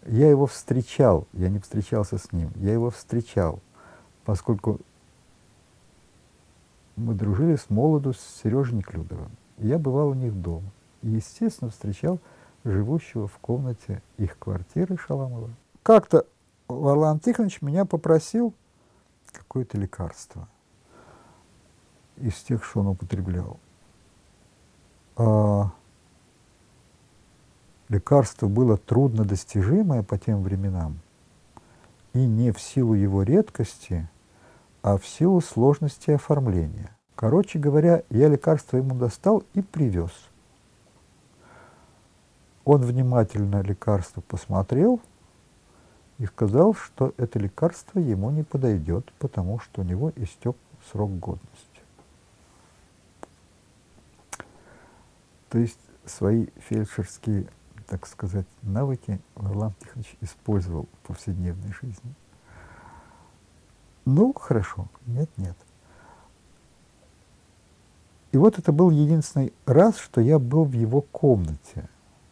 Я его встречал, я не встречался с ним, я его встречал, поскольку мы дружили с молоду с Сережей Неклюдовым. Я бывал у них дома и, естественно, встречал живущего в комнате их квартиры Шаламова. Как-то Варлам Тихонович меня попросил какое-то лекарство из тех, что он употреблял. Лекарство было труднодостижимое по тем временам, и не в силу его редкости, а в силу сложности оформления. Короче говоря, я лекарство ему достал и привез. Он внимательно лекарство посмотрел и сказал, что это лекарство ему не подойдет, потому что у него истек срок годности. То есть свои фельдшерские, так сказать, навыки Варлам Тихонович использовал в повседневной жизни. Ну, хорошо, нет. И вот это был единственный раз, что я был в его комнате.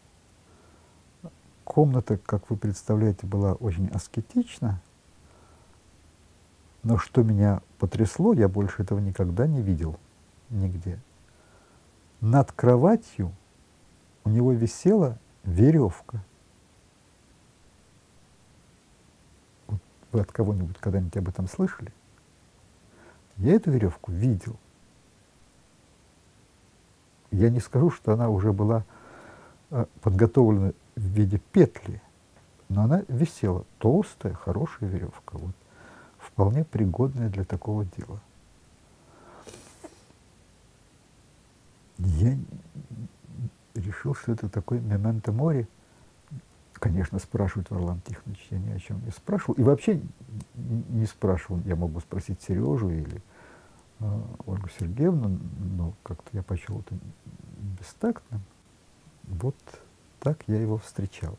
Комната, как вы представляете, была очень аскетична, но что меня потрясло, я больше этого никогда не видел нигде. Над кроватью у него висела веревка. Вы от кого-нибудь когда-нибудь об этом слышали? Я эту веревку видел. Я не скажу, что она уже была подготовлена в виде петли, но она висела. Толстая, хорошая веревка. Вот, вполне пригодная для такого дела. Я решил, что это такой мементо мори. Конечно, спрашивает Варлам Тихонович, я ни о чем не спрашивал. И вообще не спрашивал. Я мог бы спросить Сережу или Ольгу Сергеевну, но как-то я почел это бестактным. Вот так я его встречал.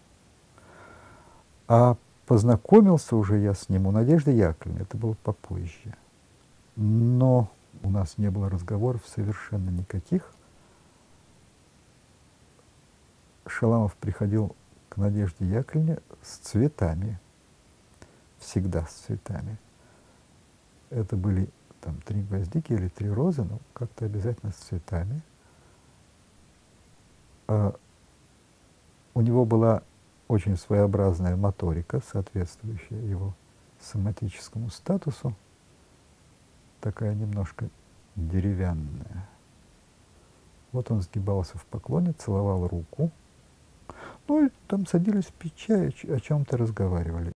А познакомился уже я с ним у Надежды Яковлевны, это было попозже. Но у нас не было разговоров совершенно никаких. Шаламов приходил к Надежде Яковлевне с цветами. Всегда с цветами. Это были там 3 гвоздики или 3 розы, но как-то обязательно с цветами. У него была очень своеобразная моторика, соответствующая его соматическому статусу, такая немножко деревянная. Вот он сгибался в поклоне, целовал руку. Ну и там садились пить чай, о чем-то разговаривали.